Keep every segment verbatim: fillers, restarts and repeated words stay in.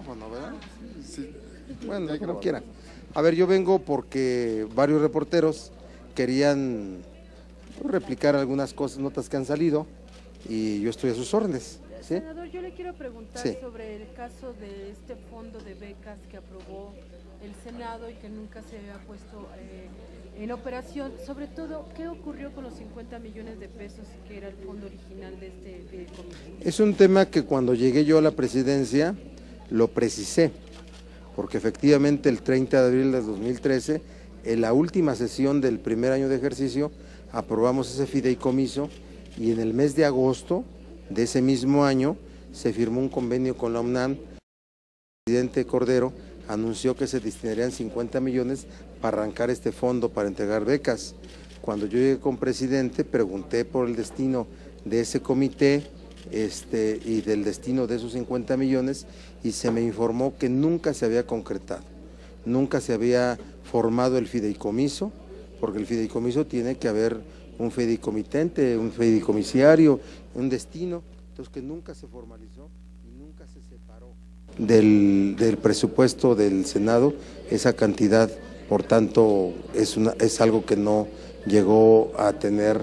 micrófono, ¿verdad? Sí. Bueno, como quieran. A ver, yo vengo porque varios reporteros querían replicar algunas cosas, notas que han salido, y yo estoy a sus órdenes. ¿Sí? Senador, yo le quiero preguntar sí. sobre el caso de este fondo de becas que aprobó el Senado y que nunca se había puesto eh, en operación. Sobre todo, ¿qué ocurrió con los cincuenta millones de pesos que era el fondo original de este fideicomiso? Es un tema que cuando llegué yo a la presidencia lo precisé, porque efectivamente el treinta de abril de dos mil trece, en la última sesión del primer año de ejercicio, aprobamos ese fideicomiso y en el mes de agosto de ese mismo año se firmó un convenio con la UNAM. El presidente Cordero anunció que se destinarían cincuenta millones para arrancar este fondo para entregar becas. Cuando yo llegué con presidente, pregunté por el destino de ese comité este, y del destino de esos cincuenta millones y se me informó que nunca se había concretado, nunca se había formado el fideicomiso, porque el fideicomiso tiene que haber un fideicomitente, un fideicomisario, un destino, entonces que nunca se formalizó y nunca se separó del, del presupuesto del Senado esa cantidad, por tanto es, una, es algo que no llegó a tener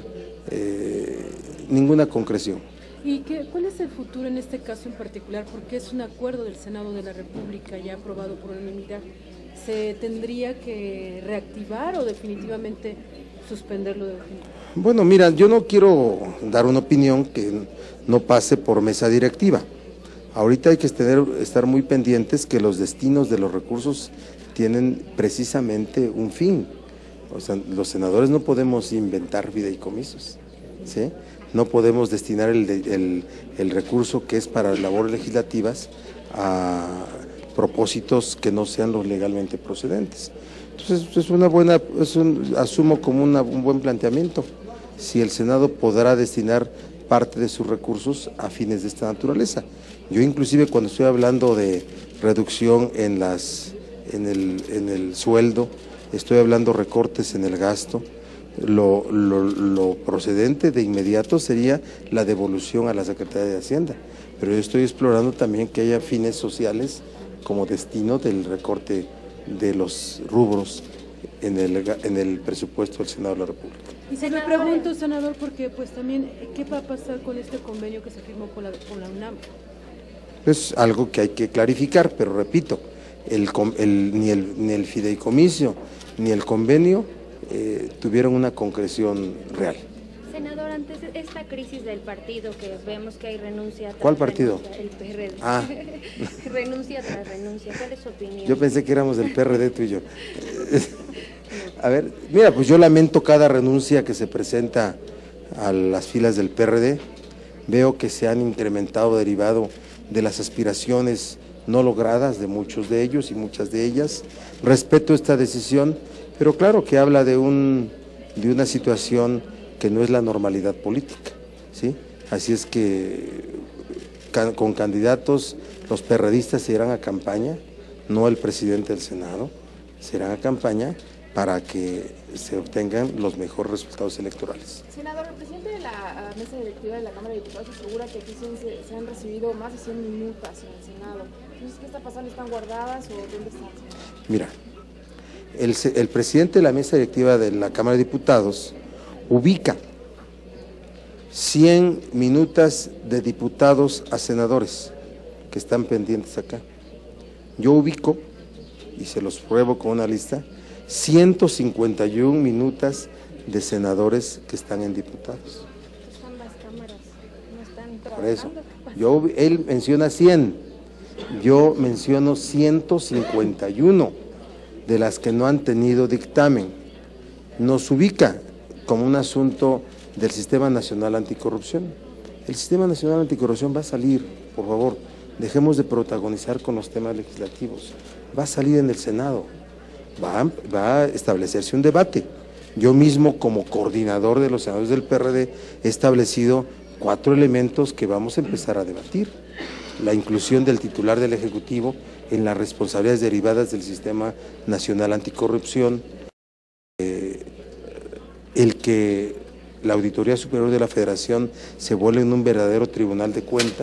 eh, ninguna concreción. ¿Y qué, cuál es el futuro en este caso en particular? Porque es un acuerdo del Senado de la República ya aprobado por unanimidad. ¿Se tendría que reactivar o definitivamente suspenderlo de definitivamente? Bueno, mira, yo no quiero dar una opinión que no pase por mesa directiva. Ahorita hay que tener, estar muy pendientes que los destinos de los recursos tienen precisamente un fin. O sea, los senadores no podemos inventar fideicomisos, ¿sí? No podemos destinar el, el, el recurso que es para labores legislativas a propósitos que no sean los legalmente procedentes. Entonces, es una buena, es un, asumo como una, un buen planteamiento. Si el Senado podrá destinar parte de sus recursos a fines de esta naturaleza. Yo inclusive cuando estoy hablando de reducción en, las, en, el, en el sueldo, estoy hablando recortes en el gasto, lo, lo, lo procedente de inmediato sería la devolución a la Secretaría de Hacienda, pero yo estoy explorando también que haya fines sociales como destino del recorte de los rubros en el, en el presupuesto del Senado de la República. Y se me pregunto, senador, porque pues también, ¿qué va a pasar con este convenio que se firmó con la, con la UNAM? Es algo que hay que clarificar, pero repito, el, el, ni, el, ni el fideicomiso ni el convenio eh, tuvieron una concreción real. Senador, ante esta crisis del partido que vemos que hay renuncia tras ¿Cuál partido? Renuncia, el P R D. Ah. Renuncia tras renuncia, ¿cuál es su opinión? Yo pensé que éramos del P R D tú y yo. A ver, mira, pues yo lamento cada renuncia que se presenta a las filas del P R D, veo que se han incrementado derivado de las aspiraciones no logradas de muchos de ellos y muchas de ellas, respeto esta decisión, pero claro que habla de, un, de una situación que no es la normalidad política, ¿sí? Así es que con candidatos los perredistas se irán a campaña, no el presidente del Senado, se irán a campaña para que se obtengan los mejores resultados electorales. Senador, el presidente de la mesa directiva de la Cámara de Diputados asegura que aquí se, se han recibido más de cien minutas en el Senado. Entonces, ¿qué está pasando? ¿Están guardadas o dónde están? Mira, el, el presidente de la mesa directiva de la Cámara de Diputados ubica cien minutas de diputados a senadores que están pendientes acá. Yo ubico, y se los pruebo con una lista, ciento cincuenta y una minutas de senadores que están en diputados. Están las cámaras, no están trabajando. Por eso, yo, él menciona cien, yo menciono ciento cincuenta y uno de las que no han tenido dictamen. Nos ubica como un asunto del Sistema Nacional Anticorrupción. El Sistema Nacional Anticorrupción va a salir, por favor, dejemos de protagonizar con los temas legislativos, va a salir en el Senado, va a, va a establecerse un debate. Yo mismo, como coordinador de los senadores del P R D, he establecido cuatro elementos que vamos a empezar a debatir. La inclusión del titular del Ejecutivo en las responsabilidades derivadas del Sistema Nacional Anticorrupción, eh, el que la Auditoría Superior de la Federación se vuelva en un verdadero tribunal de cuentas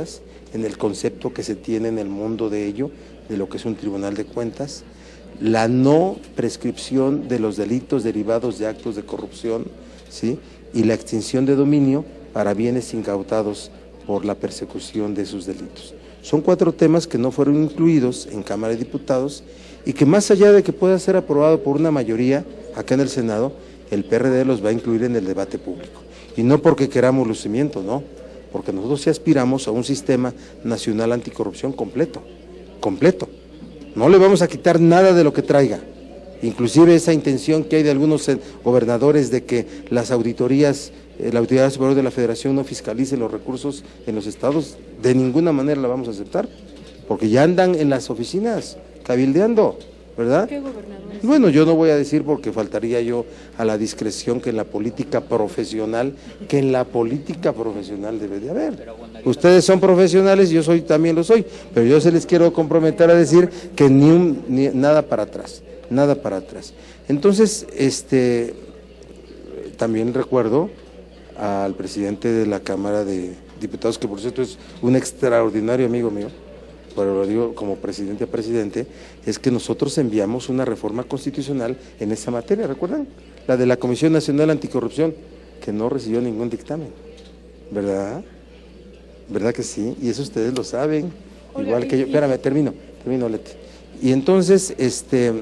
en el concepto que se tiene en el mundo de ello, de lo que es un tribunal de cuentas, la no prescripción de los delitos derivados de actos de corrupción, ¿sí?, y la extinción de dominio para bienes incautados por la persecución de sus delitos. Son cuatro temas que no fueron incluidos en Cámara de Diputados y que más allá de que pueda ser aprobado por una mayoría acá en el Senado, el P R D los va a incluir en el debate público. Y no porque queramos lucimiento, no, porque nosotros sí aspiramos a un sistema nacional anticorrupción completo, completo. No le vamos a quitar nada de lo que traiga, inclusive esa intención que hay de algunos gobernadores de que las auditorías, la Autoridad Superior de la Federación no fiscalice los recursos en los estados, de ninguna manera la vamos a aceptar, porque ya andan en las oficinas cabildeando, ¿verdad? ¿Qué gobernadores? Bueno, yo no voy a decir porque faltaría yo a la discreción que en la política profesional, que en la política profesional debe de haber. Ustedes son profesionales, yo soy también lo soy, pero yo se les quiero comprometer a decir que ni, un, ni nada para atrás, nada para atrás. Entonces, este, también recuerdo al presidente de la Cámara de Diputados, que por cierto es un extraordinario amigo mío, pero lo digo como presidente a presidente, es que nosotros enviamos una reforma constitucional en esa materia, ¿recuerdan? La de la Comisión Nacional Anticorrupción, que no recibió ningún dictamen, ¿verdad? ¿Verdad que sí? Y eso ustedes lo saben, Oiga, igual que yo. Espérame, termino, termino, Leti. Y entonces, este,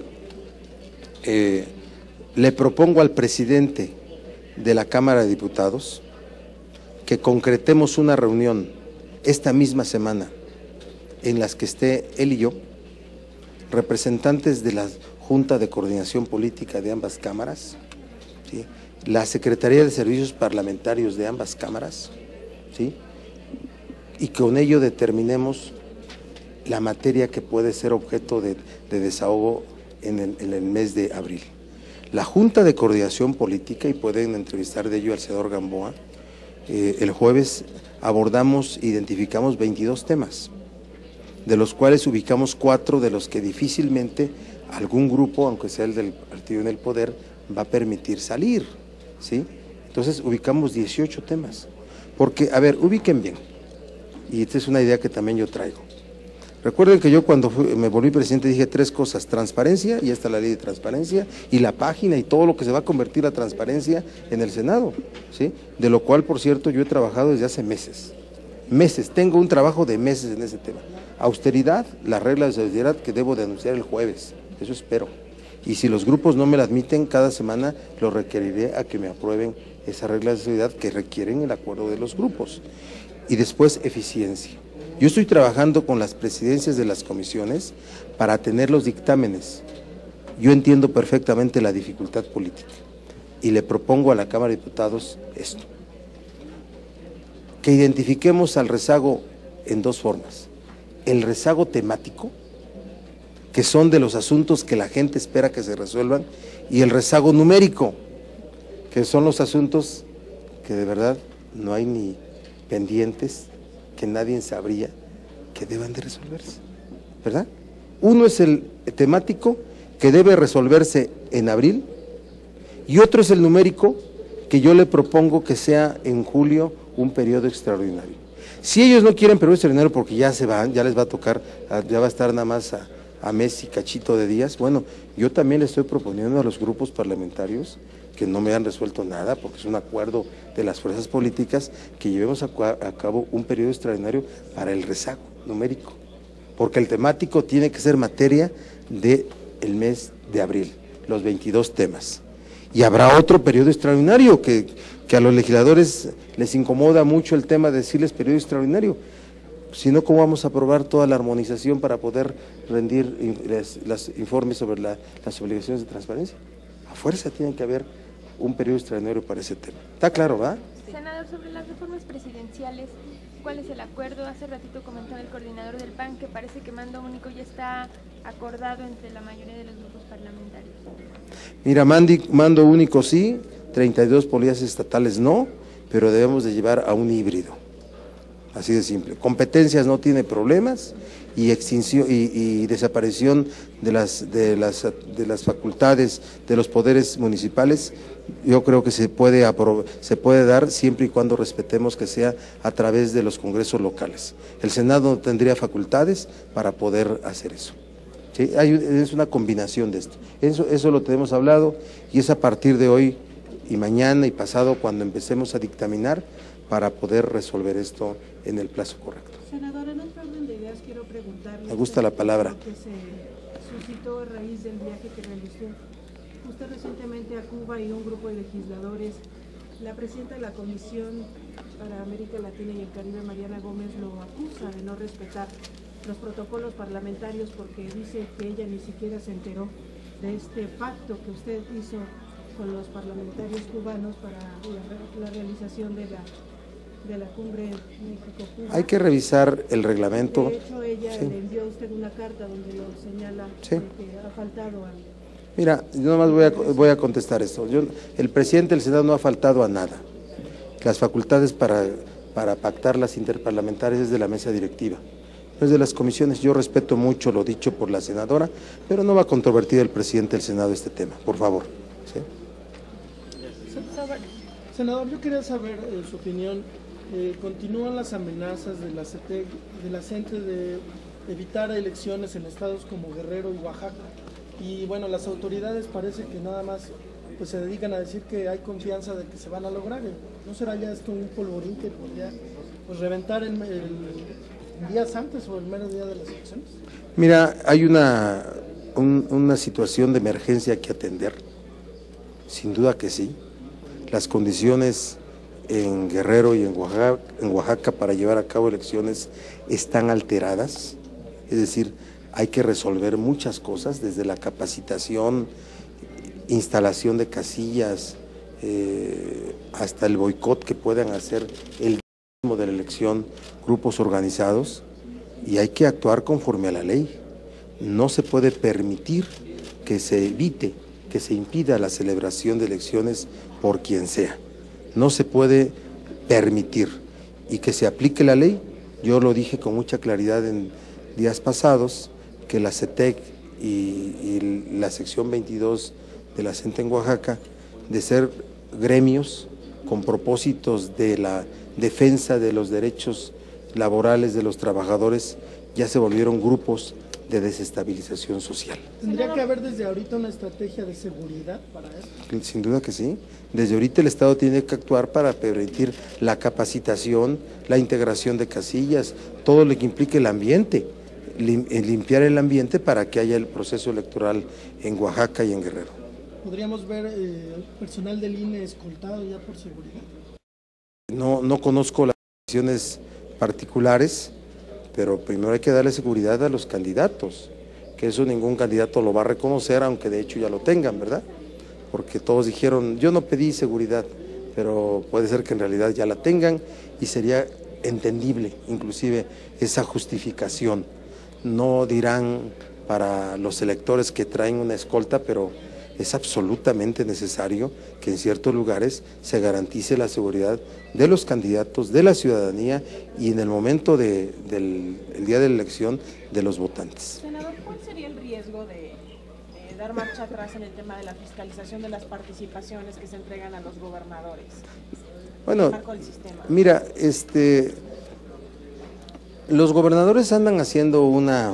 eh, le propongo al presidente de la Cámara de Diputados que concretemos una reunión esta misma semana en las que esté él y yo, representantes de la Junta de Coordinación Política de ambas cámaras, ¿sí?, la Secretaría de Servicios Parlamentarios de ambas cámaras, ¿sí?, y con ello determinemos la materia que puede ser objeto de, de desahogo en el, en el mes de abril. La Junta de Coordinación Política, y pueden entrevistar de ello al senador Gamboa, eh, el jueves abordamos, identificamos veintidós temas, de los cuales ubicamos cuatro de los que difícilmente algún grupo, aunque sea el del partido en el poder, va a permitir salir, ¿sí? Entonces ubicamos dieciocho temas, porque, a ver, ubiquen bien, y esta es una idea que también yo traigo. Recuerden que yo cuando fui, me volví presidente dije tres cosas: transparencia, y esta es la ley de transparencia, y la página y todo lo que se va a convertir la transparencia en el Senado, ¿sí? De lo cual, por cierto, yo he trabajado desde hace meses, meses, tengo un trabajo de meses en ese tema. Austeridad, las reglas de austeridad que debo de anunciar el jueves, eso espero. Y si los grupos no me la admiten, cada semana lo requeriré a que me aprueben esas reglas de austeridad que requieren el acuerdo de los grupos. Y después, eficiencia. Yo estoy trabajando con las presidencias de las comisiones para tener los dictámenes. Yo entiendo perfectamente la dificultad política y le propongo a la Cámara de Diputados esto: que identifiquemos al rezago en dos formas. El rezago temático, que son de los asuntos que la gente espera que se resuelvan, y el rezago numérico, que son los asuntos que de verdad no hay ni pendientes, que nadie sabría que deban de resolverse, ¿verdad? Uno es el temático, que debe resolverse en abril, y otro es el numérico, que yo le propongo que sea en julio un periodo extraordinario. Si ellos no quieren periodo extraordinario porque ya se van, ya les va a tocar, ya va a estar nada más a, a mes y cachito de días, bueno, yo también le estoy proponiendo a los grupos parlamentarios que no me han resuelto nada, porque es un acuerdo de las fuerzas políticas, que llevemos a, a cabo un periodo extraordinario para el rezago numérico, porque el temático tiene que ser materia del mes de abril, los veintidós temas. Y habrá otro periodo extraordinario, que, que a los legisladores les incomoda mucho el tema de decirles periodo extraordinario. Si no, ¿cómo vamos a aprobar toda la armonización para poder rendir los informes sobre la, las obligaciones de transparencia? A fuerza tiene que haber un periodo extraordinario para ese tema. ¿Está claro, va? Senador, sobre las reformas presidenciales, ¿cuál es el acuerdo? Hace ratito comentaba el coordinador del P A N que parece que mando único ya está acordado entre la mayoría de los grupos parlamentarios. Mira, mandi, mando único sí, treinta y dos policías estatales no, pero debemos de llevar a un híbrido. así de simple. Competencias no tiene problemas y extinción y, y desaparición de las, de, las, de las facultades de los poderes municipales, yo creo que se puede, se puede dar siempre y cuando respetemos que sea a través de los congresos locales. El Senado no tendría facultades para poder hacer eso. ¿Sí? Hay, es una combinación de esto. Eso, eso lo tenemos hablado y es a partir de hoy y mañana y pasado cuando empecemos a dictaminar para poder resolver esto en el plazo correcto. Senador, en otro orden de ideas quiero preguntarle… Me gusta la palabra. Que se suscitó a raíz del viaje que realizó usted recientemente a Cuba y un grupo de legisladores. La presidenta de la Comisión para América Latina y el Caribe, Mariana Gómez, lo acusa de no respetar los protocolos parlamentarios porque dice que ella ni siquiera se enteró de este pacto que usted hizo con los parlamentarios cubanos para la, la realización de la, de la cumbre México-Cuba. Hay que revisar el reglamento. De hecho, ella sí. le envió a usted una carta donde lo señala sí. de que ha faltado a… Mira, yo nomás voy a, voy a contestar esto. Yo, el presidente del Senado no ha faltado a nada. Las facultades para, para pactar las interparlamentarias es de la mesa directiva, no es de las comisiones. Yo respeto mucho lo dicho por la senadora, pero no va a controvertir el presidente del Senado este tema, por favor. ¿Sí? Senador, yo quería saber eh, su opinión. Eh, continúan las amenazas de la C E T E C, de la C E N T E de evitar elecciones en estados como Guerrero y Oaxaca. Y bueno, las autoridades parece que nada más pues se dedican a decir que hay confianza de que se van a lograr. ¿No será ya esto un polvorín que podría pues, reventar el, el días antes o el mero día de las elecciones? Mira, hay una, un, una situación de emergencia que atender, sin duda que sí. Las condiciones en Guerrero y en Oaxaca, en Oaxaca para llevar a cabo elecciones están alteradas, es decir, hay que resolver muchas cosas, desde la capacitación, instalación de casillas, eh, hasta el boicot que puedan hacer el mismo de la elección grupos organizados, y hay que actuar conforme a la ley. No se puede permitir que se evite, que se impida la celebración de elecciones por quien sea. No se puede permitir, y que se aplique la ley. Yo lo dije con mucha claridad en días pasados, que la C E T E C y, y la sección veintidós de la C E N T E en Oaxaca, de ser gremios con propósitos de la defensa de los derechos laborales de los trabajadores, ya se volvieron grupos de desestabilización social. ¿Tendría que haber desde ahorita una estrategia de seguridad para esto? Sin duda que sí. Desde ahorita el Estado tiene que actuar para permitir la capacitación, la integración de casillas, todo lo que implique el ambiente, limpiar el ambiente para que haya el proceso electoral en Oaxaca y en Guerrero. ¿Podríamos ver eh, personal del I N E escoltado ya por seguridad? No, no conozco las decisiones particulares, pero primero hay que darle seguridad a los candidatos, que eso ningún candidato lo va a reconocer, aunque de hecho ya lo tengan, ¿verdad? Porque todos dijeron, yo no pedí seguridad, pero puede ser que en realidad ya la tengan y sería entendible inclusive esa justificación. No dirán para los electores que traen una escolta, pero es absolutamente necesario que en ciertos lugares se garantice la seguridad de los candidatos, de la ciudadanía y en el momento de, del el día de la elección de los votantes. Senador, ¿cuál sería el riesgo de, de dar marcha atrás en el tema de la fiscalización de las participaciones que se entregan a los gobernadores? Bueno, mira, este, los gobernadores andan haciendo una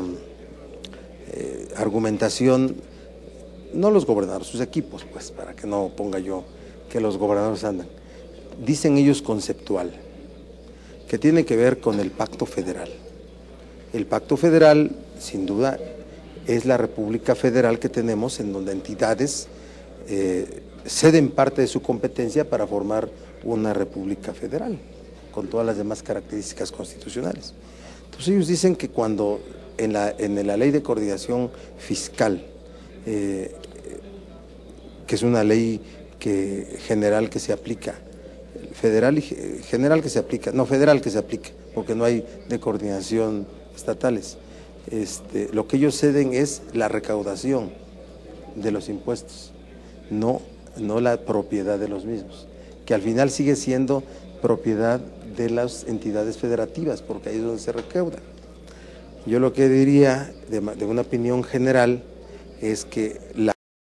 eh, argumentación, no los gobernadores, sus equipos, pues, para que no ponga yo que los gobernadores andan, dicen ellos conceptual, que tiene que ver con el pacto federal. El pacto federal, sin duda, es la república federal que tenemos, en donde entidades eh, ceden parte de su competencia para formar una república federal, con todas las demás características constitucionales. Entonces ellos dicen que cuando en la, en la ley de coordinación fiscal, eh, que es una ley que, general que se aplica, federal y general que se aplica, no federal que se aplica, porque no hay de coordinación estatales, este, lo que ellos ceden es la recaudación de los impuestos, no, no la propiedad de los mismos, que al final sigue siendo propiedad de las entidades federativas, porque ahí es donde se recauda. Yo lo que diría, de, de una opinión general, es que la,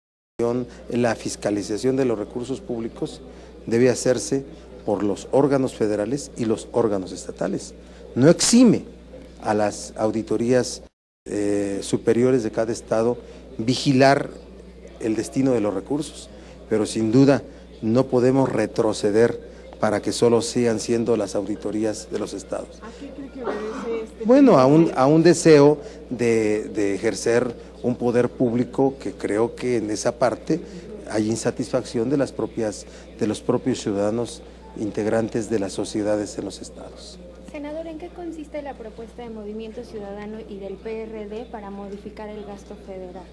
la fiscalización de los recursos públicos debe hacerse por los órganos federales y los órganos estatales. No exime a las auditorías eh, superiores de cada estado vigilar el destino de los recursos, pero sin duda no podemos retroceder para que solo sigan siendo las auditorías de los estados. ¿A qué cree que obedece este Bueno, a un, a un deseo de, de ejercer un poder público que creo que en esa parte hay insatisfacción de las propias, de los propios ciudadanos integrantes de las sociedades en los estados. Senador, ¿en qué consiste la propuesta de Movimiento Ciudadano y del P R D para modificar el gasto federal?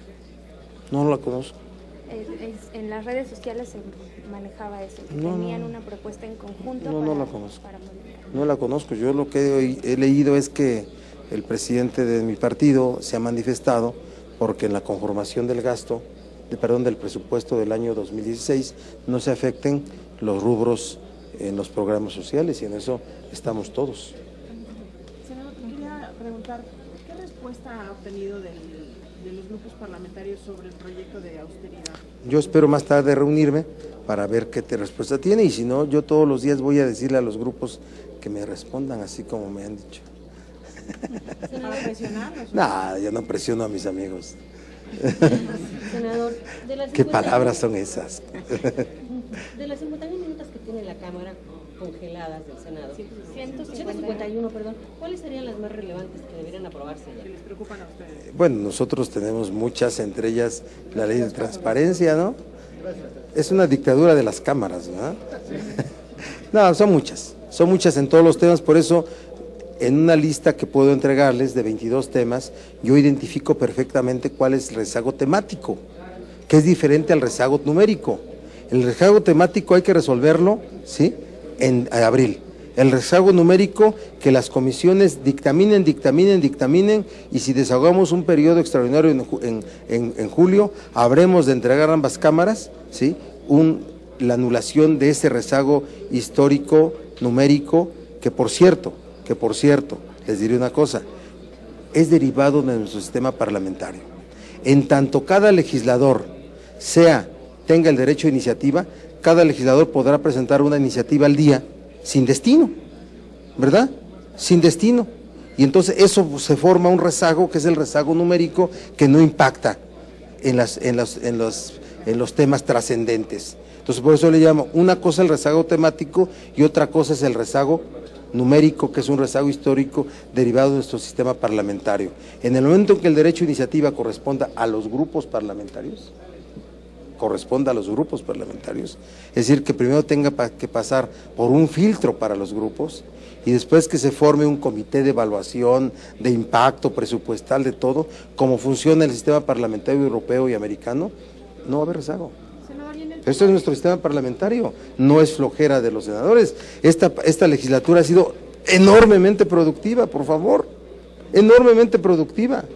No la conozco. Es, es, en las redes sociales se manejaba eso, que No, tenían no. una propuesta en conjunto No, para, no la conozco. para modificar. No la conozco. Yo lo que he, he leído es que el presidente de mi partido se ha manifestado porque en la conformación del gasto, de, perdón, del presupuesto del año dos mil dieciséis no se afecten los rubros en los programas sociales, y en eso estamos todos. Senador, quería preguntar, ¿qué respuesta ha obtenido del, de los grupos parlamentarios sobre el proyecto de austeridad? Yo espero más tarde reunirme para ver qué te respuesta tiene, y si no, yo todos los días voy a decirle a los grupos que me respondan así como me han dicho. ¿Para presionarlos? No, yo no presiono a mis amigos. Senador, de las ¿Qué palabras son esas? De las cincuenta y uno minutos que tiene la Cámara congeladas del Senado, ciento cincuenta y uno, perdón, ¿cuáles serían las más relevantes que deberían aprobarse ya? ¿Que les preocupan a ustedes? Bueno, nosotros tenemos muchas, entre ellas la ley de transparencia, ¿no? Es una dictadura de las cámaras, ¿no? No, son muchas, son muchas en todos los temas, por eso en una lista que puedo entregarles de veintidós temas, yo identifico perfectamente cuál es el rezago temático, que es diferente al rezago numérico. El rezago temático hay que resolverlo, ¿sí?, en abril. El rezago numérico, que las comisiones dictaminen, dictaminen, dictaminen, y si desahogamos un periodo extraordinario en, en, en, en julio, habremos de entregar a ambas cámaras, ¿sí?, un, la anulación de ese rezago histórico numérico, que por cierto, que por cierto, les diré una cosa, es derivado de nuestro sistema parlamentario. En tanto cada legislador sea, tenga el derecho de iniciativa, cada legislador podrá presentar una iniciativa al día sin destino, ¿verdad? Sin destino. Y entonces eso se forma un rezago, que es el rezago numérico, que no impacta en, las, en, los, en, los, en los temas trascendentes. Entonces por eso le llamo, una cosa el rezago temático y otra cosa es el rezago numérico, que es un rezago histórico derivado de nuestro sistema parlamentario. En el momento en que el derecho de iniciativa corresponda a los grupos parlamentarios, corresponda a los grupos parlamentarios, es decir, que primero tenga que pasar por un filtro para los grupos y después que se forme un comité de evaluación, de impacto presupuestal, de todo, como funciona el sistema parlamentario europeo y americano, no va a haber rezago. Esto es nuestro sistema parlamentario, no es flojera de los senadores. Esta, esta legislatura ha sido enormemente productiva, por favor, enormemente productiva,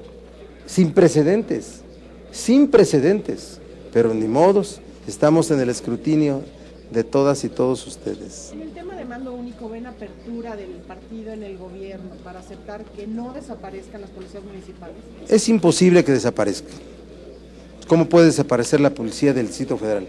sin precedentes, sin precedentes, pero ni modos, estamos en el escrutinio de todas y todos ustedes. En el tema de mando único, ¿ven apertura del partido en el gobierno para aceptar que no desaparezcan las policías municipales? Es imposible que desaparezca. ¿Cómo puede desaparecer la policía del Distrito Federal?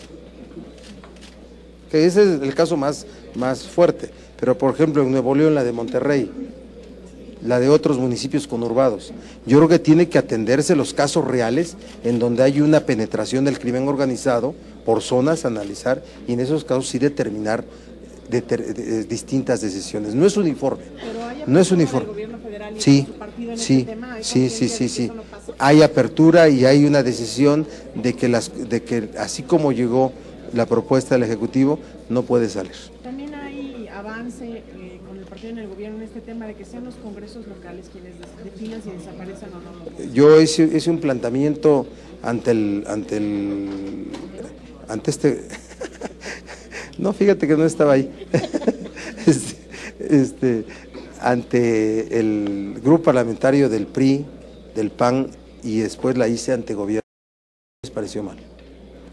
Que ese es el caso más, más fuerte, pero por ejemplo en Nuevo León, la de Monterrey, la de otros municipios conurbados, yo creo que tiene que atenderse los casos reales en donde hay una penetración del crimen organizado por zonas, analizar, y en esos casos sí determinar de, de, de distintas decisiones. No es uniforme, no es uniforme. Sí, sí, sí, sí, sí, sí. Hay apertura y hay una decisión de que, las, de que así como llegó la propuesta del Ejecutivo, no puede salir. También hay avance eh, con el partido en el gobierno en este tema de que sean los congresos locales quienes definan si desaparecen o no. Yo hice, hice un planteamiento ante el, ante el, ante este, no, fíjate que no estaba ahí, este, este, ante el grupo parlamentario del P R I, del P A N, y después la hice ante gobierno, les pareció mal.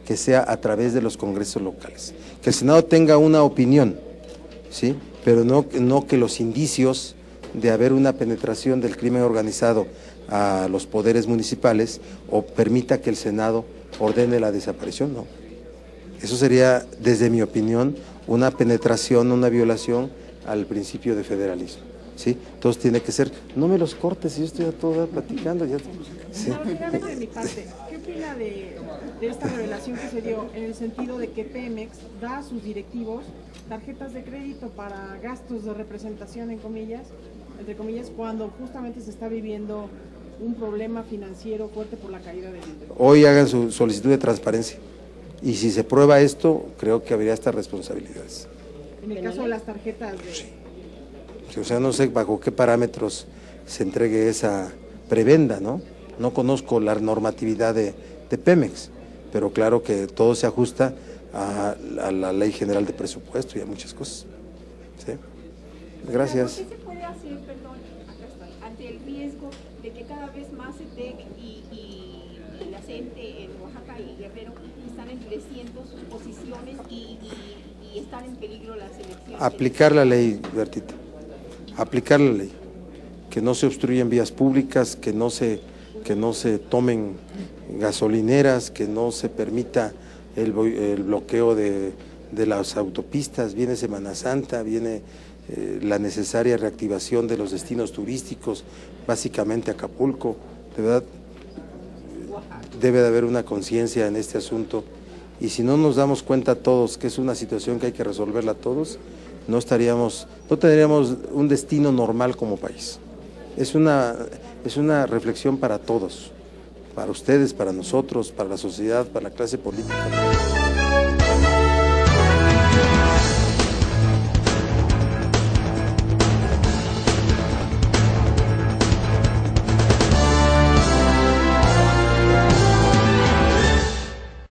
que sea a través de los congresos locales. Que el Senado tenga una opinión, ¿sí? Pero no, no que los indicios de haber una penetración del crimen organizado a los poderes municipales o permita que el Senado ordene la desaparición, no. Eso sería, desde mi opinión, una penetración, una violación al principio de federalismo, ¿sí? Entonces tiene que ser, no me los cortes, yo estoy a toda platicando. Ya, ¿sí? No, finalmente de mi parte, ¿qué opina de, de esta revelación que se dio en el sentido de que Pemex da a sus directivos tarjetas de crédito para gastos de representación, en comillas, entre comillas, cuando justamente se está viviendo un problema financiero fuerte por la caída del dinero? Hoy hagan su solicitud de transparencia y si se prueba esto, creo que habría estas responsabilidades. En el caso de las tarjetas de... Sí. O sea, no sé bajo qué parámetros se entregue esa prebenda, ¿no? No conozco la normatividad de, de Pemex, pero claro que todo se ajusta a, a la Ley General de Presupuesto y a muchas cosas. ¿Sí? Gracias. ¿Qué se puede hacer, perdón, acá está, ante el riesgo de que cada vez más CETEC y, y, y la CENTE en Oaxaca y Guerrero están endureciendo sus posiciones y, y, y están en peligro las elecciones? Aplicar la ley, Bertita, aplicar la ley, que no se obstruyan vías públicas, que no se, que no se tomen gasolineras, que no se permita el, el bloqueo de, de las autopistas. Viene Semana Santa, viene eh, la necesaria reactivación de los destinos turísticos, básicamente Acapulco. De verdad, debe de haber una conciencia en este asunto y si no nos damos cuenta todos que es una situación que hay que resolverla todos, no estaríamos, no tendríamos un destino normal como país. Es una, es una reflexión para todos, para ustedes, para nosotros, para la sociedad, para la clase política.